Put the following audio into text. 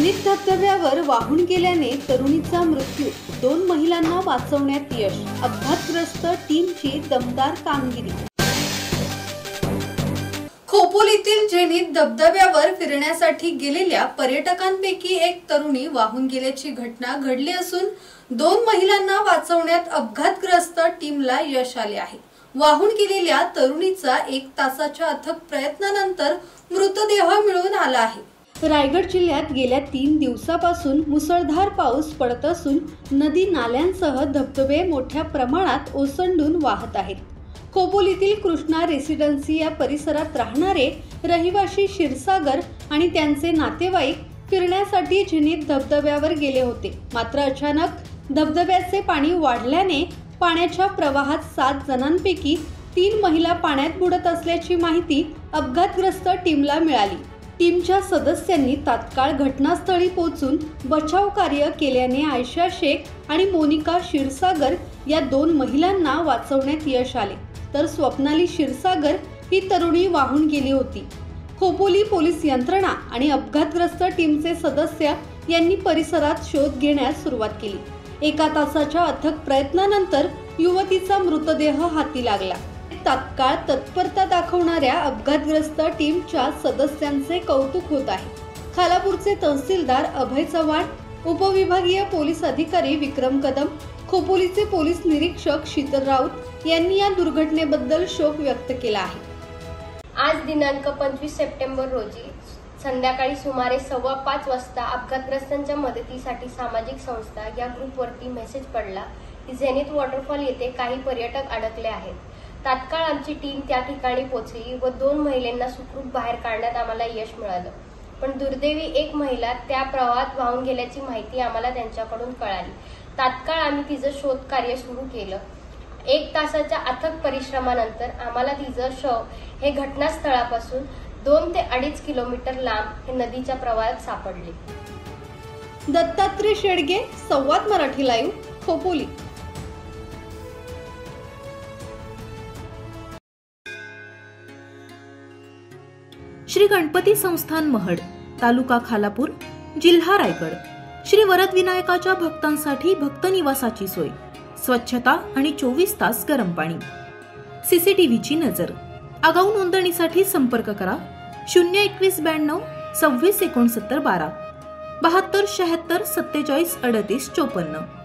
Zenith धबधब्यावर वाहून गेल्याने तरुणीचा मृत्यू, 2 महिलांना वाचवण्यात यश, अपघातग्रस्त टीमची दमदार कामगिरी। खोपोलीतील झेनिथ धबधब्यावर फिरण्यासाठी गेलेल्या पर्यटकांपैकी एक तरुणी वाहून गेल्याची घटना घडली असून 2 महिलांना वाचवण्यात अपघातग्रस्त टीमला यश आले आहे। वाहून गेलेल्या तरुणीचा 1 तासाच्या अथक प्रयत्नानंतर मृतदेह मिळून आला आहे। रायगड जिल्ह्यात गेल्या 3 दिवसापासून मुसळधार पाऊस पडत असून नदी नाल्यांसह धबधबे मोठ्या प्रमाणात ओसंडून वाहत आहेत। खोपोलीतील कृष्णा रेसिडेन्सी या परिसरात राहणारे रहिवासी क्षीरसागर आणि त्यांचे नातेवाईक फिरण्यासाठी झेनिथ धबधब्यावर गेले होते। मात्र अचानक धबधब्याचे पाणी वाढल्याने पाण्याच्या प्रवाहात 7 जणांपैकी 3 महिला पाण्यात बुडत असल्याची माहिती अपघातग्रस्त टीमला मिळाली। टीमच्या सदस्यांनी तात्काळ घटनास्थळी पोहोचून बचाव कार्य केल्याने आयशा शेख आणि मोनिका क्षीरसागर या 2 महिलांना वाचवण्यात यश आले, तर स्वप्नाली क्षीरसागर ही तरुणी वाहून गेली होती। खोपोली पोलीस यंत्रणा आणि अपघातग्रस्त टीमचे सदस्य यांनी परिसरात शोध घेण्यास सुरुवात केली। 1 तासाच्या अथक प्रयत्नानंतर युवतीचा मृतदेह हाती लागला। तात्काळ तत्परता दाखवणाऱ्या अपघातग्रस्त टीमच्या सदस्यांचे कौतुक होत आहे। खालापूरचे तहसीलदार अभय चव्हाण, उपविभागीय पोलीस अधिकारी विक्रम कदम, खोपोलीचे पोलीस निरीक्षक शीतल राऊत यांनी या दुर्घटनेबद्दल शोक व्यक्त केला आहे। आज दिनांक 25 सप्टेंबर रोजी संध्याकाळी सुमारे 5:15 वाजता अपघातग्रस्तांच्या मदतीसाठी सामाजिक संस्था या ग्रुपवरती मेसेज पडला की झेनिथ वॉटरफॉल येथे काही पर्यटक अडकले आहेत। तात्काळ आमची टीम त्या ठिकाणी पोहोचली व 2 महिलांना सुखरूप बाहेर काढण्यात आम्हाला यश मिळालं, पण दुर्दैवी 1 महिला त्या प्रवाहात वाहून गेल्याची माहिती आम्हाला त्यांच्याकडून कळाली। तात्काळ आम्ही तिचं शोध कार्य सुरू केलं। 1 तासाच्या अथक परिश्रमानंतर आम्हाला तिचं शव हे घटनास्थळापासून 2 ते 2.5 किलोमीटर लांब हे नदीच्या प्रवाहात सापडले। दत्तात्रय शेडगे, संवाद मराठी लाईव्ह, खोपोली। श्री गणपती संस्थान महड, तालुका खालापूर, जिल्हा रायगड। श्री वरद विनायकाच्या भक्तांसाठी भक्त निवासाची सोय, स्वच्छता आणि 24 तास गरम पाणी, सीसीटीव्हीची नजर। आगाऊ नोंदणीसाठी संपर्क करा 02192 26 69 12 72 76 47 38 54।